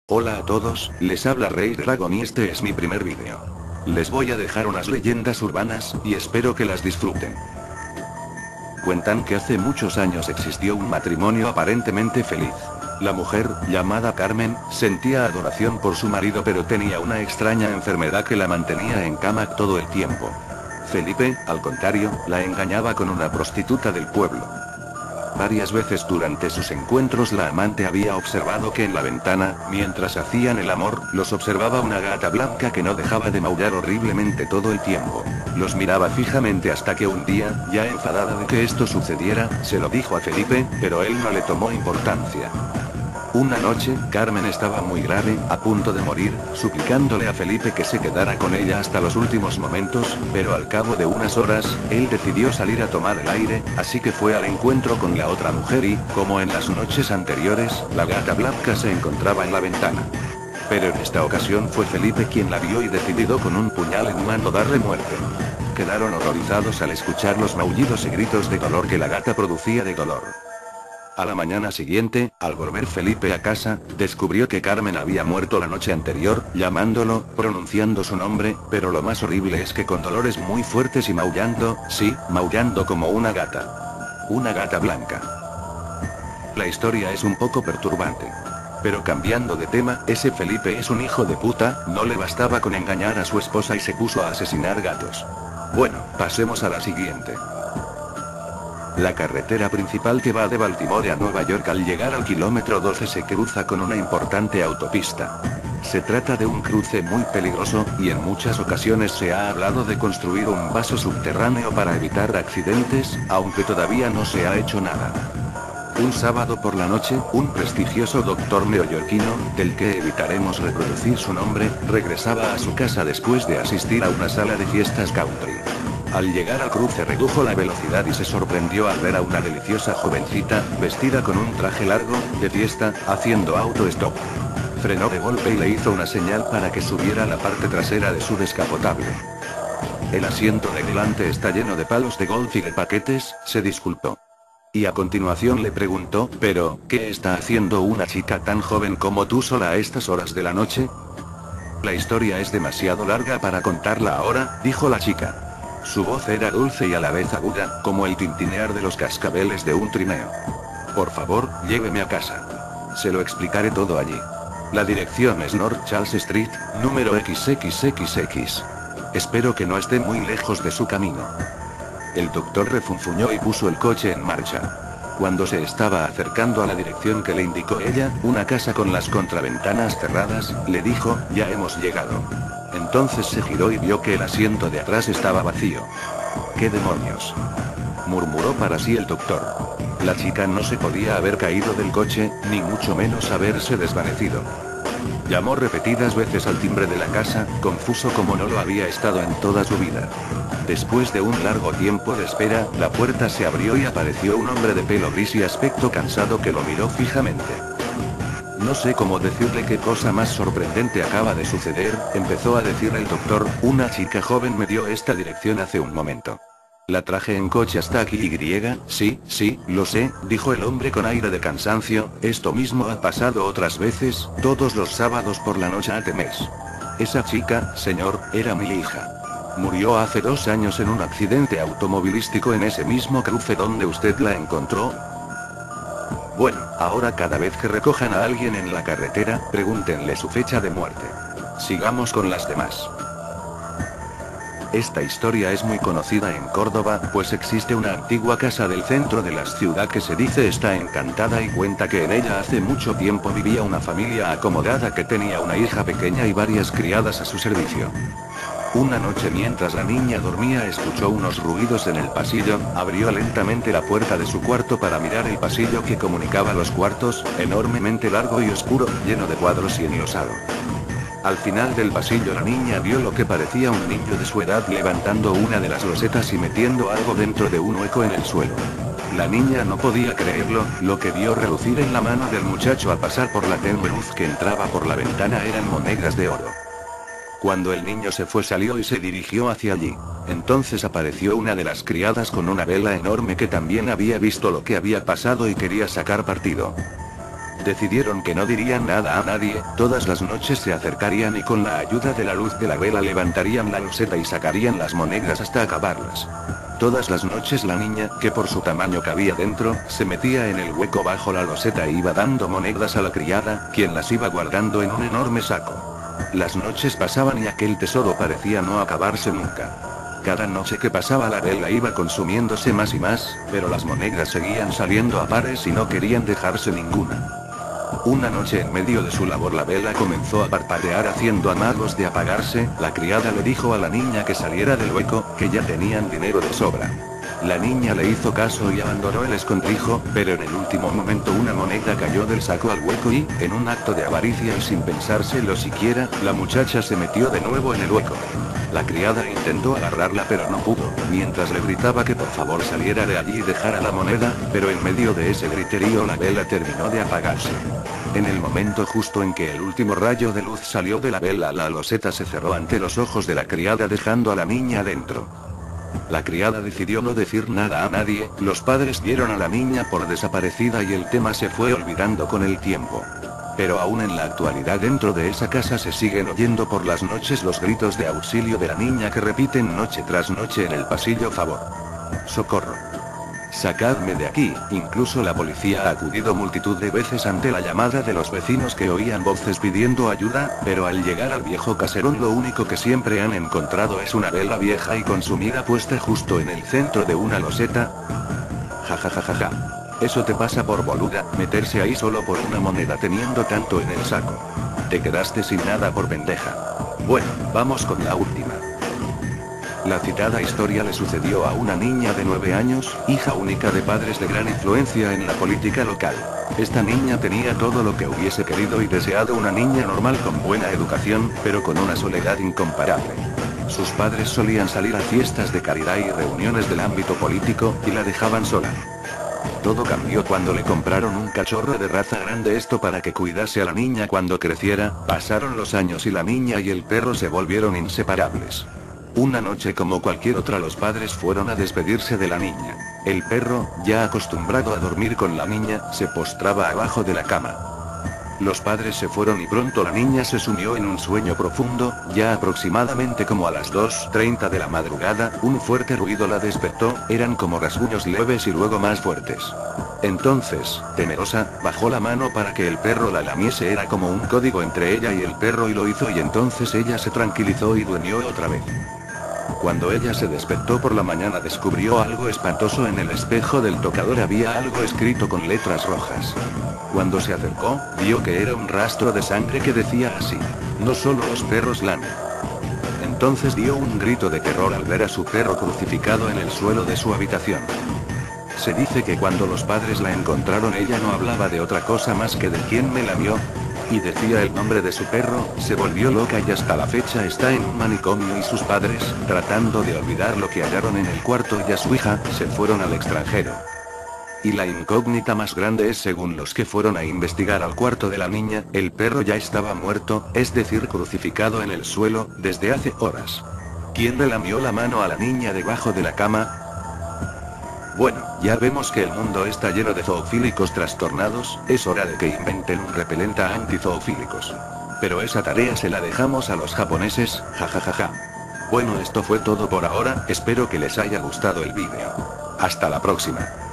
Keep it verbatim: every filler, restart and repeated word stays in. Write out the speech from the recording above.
Hola a todos, les habla Rey Dragon y este es mi primer vídeo. Les voy a dejar unas leyendas urbanas, y espero que las disfruten. Cuentan que hace muchos años existió un matrimonio aparentemente feliz. La mujer, llamada Carmen, sentía adoración por su marido pero tenía una extraña enfermedad que la mantenía en cama todo el tiempo. Felipe, al contrario, la engañaba con una prostituta del pueblo. Varias veces durante sus encuentros la amante había observado que en la ventana, mientras hacían el amor, los observaba una gata blanca que no dejaba de maullar horriblemente todo el tiempo. Los miraba fijamente hasta que un día, ya enfadada de que esto sucediera, se lo dijo a Felipe, pero él no le tomó importancia. Una noche, Carmen estaba muy grave, a punto de morir, suplicándole a Felipe que se quedara con ella hasta los últimos momentos, pero al cabo de unas horas, él decidió salir a tomar el aire, así que fue al encuentro con la otra mujer y, como en las noches anteriores, la gata blanca se encontraba en la ventana. Pero en esta ocasión fue Felipe quien la vio y decidió con un puñal en mano darle muerte. Quedaron horrorizados al escuchar los maullidos y gritos de dolor que la gata producía de dolor. A la mañana siguiente, al volver Felipe a casa, descubrió que Carmen había muerto la noche anterior, llamándolo, pronunciando su nombre, pero lo más horrible es que con dolores muy fuertes y maullando, sí, maullando como una gata. Una gata blanca. La historia es un poco perturbante. Pero cambiando de tema, ese Felipe es un hijo de puta, no le bastaba con engañar a su esposa y se puso a asesinar gatos. Bueno, pasemos a la siguiente. La carretera principal que va de Baltimore a Nueva York al llegar al kilómetro doce se cruza con una importante autopista. Se trata de un cruce muy peligroso, y en muchas ocasiones se ha hablado de construir un vaso subterráneo para evitar accidentes, aunque todavía no se ha hecho nada. Un sábado por la noche, un prestigioso doctor neoyorquino, del que evitaremos reproducir su nombre, regresaba a su casa después de asistir a una sala de fiestas country. Al llegar al cruce redujo la velocidad y se sorprendió al ver a una deliciosa jovencita, vestida con un traje largo, de fiesta, haciendo auto-stop. Frenó de golpe y le hizo una señal para que subiera a la parte trasera de su descapotable. El asiento de delante está lleno de palos de golf y de paquetes, se disculpó. Y a continuación le preguntó, pero, ¿qué está haciendo una chica tan joven como tú sola a estas horas de la noche? La historia es demasiado larga para contarla ahora, dijo la chica. Su voz era dulce y a la vez aguda, como el tintinear de los cascabeles de un trineo. Por favor, lléveme a casa. Se lo explicaré todo allí. La dirección es North Charles Street, número equis equis equis equis. Espero que no esté muy lejos de su camino. El doctor refunfuñó y puso el coche en marcha. Cuando se estaba acercando a la dirección que le indicó ella, una casa con las contraventanas cerradas, le dijo, ya hemos llegado. Entonces se giró y vio que el asiento de atrás estaba vacío. ¿Qué demonios?, murmuró para sí el doctor. La chica no se podía haber caído del coche, ni mucho menos haberse desvanecido. Llamó repetidas veces al timbre de la casa, confuso como no lo había estado en toda su vida. Después de un largo tiempo de espera, la puerta se abrió y apareció un hombre de pelo gris y aspecto cansado que lo miró fijamente. No sé cómo decirle qué cosa más sorprendente acaba de suceder, empezó a decir el doctor, una chica joven me dio esta dirección hace un momento. La traje en coche hasta aquí y, sí, sí, lo sé, dijo el hombre con aire de cansancio, esto mismo ha pasado otras veces, todos los sábados por la noche hace mes. Esa chica, señor, era mi hija. Murió hace dos años en un accidente automovilístico en ese mismo cruce donde usted la encontró. Bueno, ahora cada vez que recojan a alguien en la carretera, pregúntenle su fecha de muerte. Sigamos con las demás. Esta historia es muy conocida en Córdoba, pues existe una antigua casa del centro de la ciudad que se dice está encantada y cuenta que en ella hace mucho tiempo vivía una familia acomodada que tenía una hija pequeña y varias criadas a su servicio. Una noche mientras la niña dormía escuchó unos ruidos en el pasillo, abrió lentamente la puerta de su cuarto para mirar el pasillo que comunicaba los cuartos, enormemente largo y oscuro, lleno de cuadros y enlosado. Al final del pasillo la niña vio lo que parecía un niño de su edad levantando una de las losetas y metiendo algo dentro de un hueco en el suelo. La niña no podía creerlo, lo que vio relucir en la mano del muchacho al pasar por la tenue luz que entraba por la ventana eran monedas de oro. Cuando el niño se fue salió y se dirigió hacia allí. Entonces apareció una de las criadas con una vela enorme que también había visto lo que había pasado y quería sacar partido. Decidieron que no dirían nada a nadie, todas las noches se acercarían y con la ayuda de la luz de la vela levantarían la loseta y sacarían las monedas hasta acabarlas. Todas las noches la niña, que por su tamaño cabía dentro, se metía en el hueco bajo la loseta e iba dando monedas a la criada, quien las iba guardando en un enorme saco. Las noches pasaban y aquel tesoro parecía no acabarse nunca. Cada noche que pasaba la vela iba consumiéndose más y más, pero las monedas seguían saliendo a pares y no querían dejarse ninguna. Una noche en medio de su labor la vela comenzó a parpadear haciendo amagos de apagarse, la criada le dijo a la niña que saliera del hueco, que ya tenían dinero de sobra. La niña le hizo caso y abandonó el escondrijo, pero en el último momento una moneda cayó del saco al hueco y, en un acto de avaricia y sin pensárselo siquiera, la muchacha se metió de nuevo en el hueco. La criada intentó agarrarla pero no pudo, mientras le gritaba que por favor saliera de allí y dejara la moneda, pero en medio de ese griterío la vela terminó de apagarse. En el momento justo en que el último rayo de luz salió de la vela, la loseta se cerró ante los ojos de la criada dejando a la niña dentro. La criada decidió no decir nada a nadie, los padres dieron a la niña por desaparecida y el tema se fue olvidando con el tiempo. Pero aún en la actualidad dentro de esa casa se siguen oyendo por las noches los gritos de auxilio de la niña que repiten noche tras noche en el pasillo: favor. Socorro. Sacadme de aquí. Incluso la policía ha acudido multitud de veces ante la llamada de los vecinos que oían voces pidiendo ayuda, pero al llegar al viejo caserón lo único que siempre han encontrado es una vela vieja y consumida puesta justo en el centro de una loseta. Ja ja ja ja ja. Eso te pasa por boluda, meterse ahí solo por una moneda teniendo tanto en el saco. Te quedaste sin nada por pendeja. Bueno, vamos con la última. La citada historia le sucedió a una niña de nueve años, hija única de padres de gran influencia en la política local. Esta niña tenía todo lo que hubiese querido y deseado una niña normal con buena educación, pero con una soledad incomparable. Sus padres solían salir a fiestas de caridad y reuniones del ámbito político, y la dejaban sola. Todo cambió cuando le compraron un cachorro de raza grande, esto para que cuidase a la niña cuando creciera. Pasaron los años y la niña y el perro se volvieron inseparables. Una noche como cualquier otra los padres fueron a despedirse de la niña. El perro, ya acostumbrado a dormir con la niña, se postraba abajo de la cama. Los padres se fueron y pronto la niña se sumió en un sueño profundo, ya aproximadamente como a las dos treinta de la madrugada, un fuerte ruido la despertó, eran como rasguños leves y luego más fuertes. Entonces, temerosa, bajó la mano para que el perro la lamiese, era como un código entre ella y el perro y lo hizo y entonces ella se tranquilizó y durmió otra vez. Cuando ella se despertó por la mañana descubrió algo espantoso en el espejo del tocador, había algo escrito con letras rojas. Cuando se acercó, vio que era un rastro de sangre que decía así: no solo los perros lamen. Entonces dio un grito de terror al ver a su perro crucificado en el suelo de su habitación. Se dice que cuando los padres la encontraron ella no hablaba de otra cosa más que de quién me lamió, y decía el nombre de su perro, se volvió loca y hasta la fecha está en un manicomio y sus padres, tratando de olvidar lo que hallaron en el cuarto y a su hija, se fueron al extranjero. Y la incógnita más grande es, según los que fueron a investigar al cuarto de la niña, el perro ya estaba muerto, es decir crucificado en el suelo, desde hace horas. ¿Quién le lamió la mano a la niña debajo de la cama? Bueno, ya vemos que el mundo está lleno de zoofílicos trastornados, es hora de que inventen un repelente a antizoofílicos. Pero esa tarea se la dejamos a los japoneses, jajajaja. Bueno, esto fue todo por ahora, espero que les haya gustado el vídeo. Hasta la próxima.